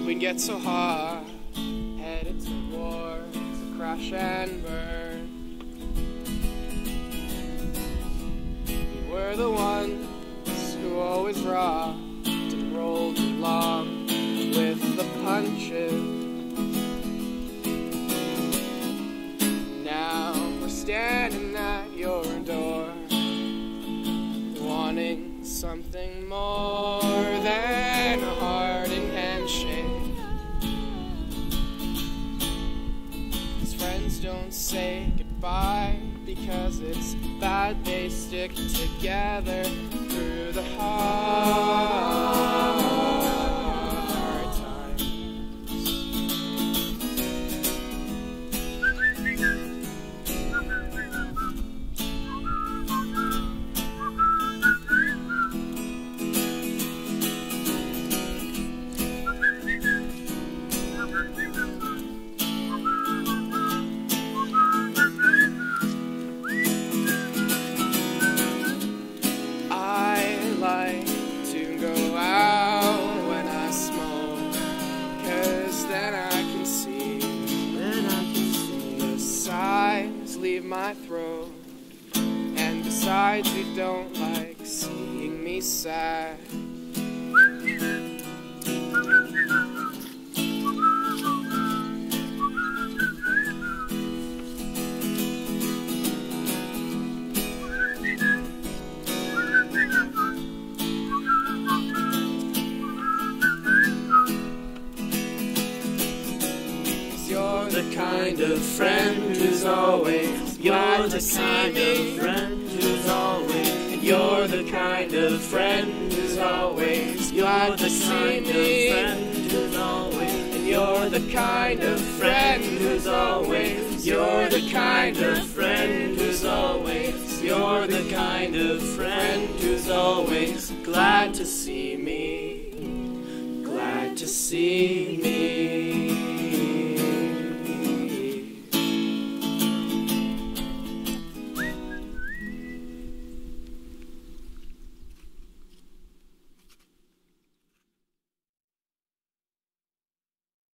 we'd get so hot, headed towards a crash and burn. We were the ones who always rocked and rolled along with the punches. Now we're standing at your door, wanting something more than a heart and handshake. 'Cause friends don't say goodbye because it's bad they stick together through the hard times. Leave my throat, and besides you don't like seeing me sad. You're the kind of friend who's always glad to see me. You're the kind of friend who's always glad to see me. And you're the kind of friend who's always. You're the kind of friend who's always. You're the kind of friend who's always glad to see me. Glad to see me.